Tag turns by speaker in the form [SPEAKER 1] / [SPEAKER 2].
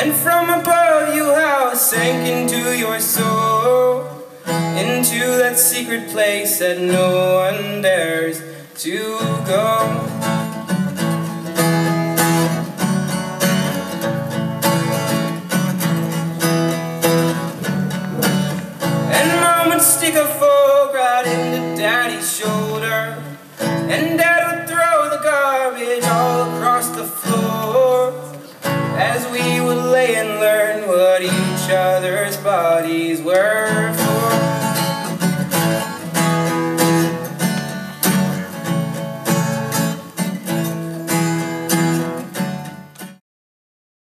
[SPEAKER 1] And from above you how it sank into your soul, into that secret place that no one dares to go. And Mom would stick a fork right into Daddy's shoulder, and Dad would throw the garbage all across the floor, as we would lay and learn what each other's bodies were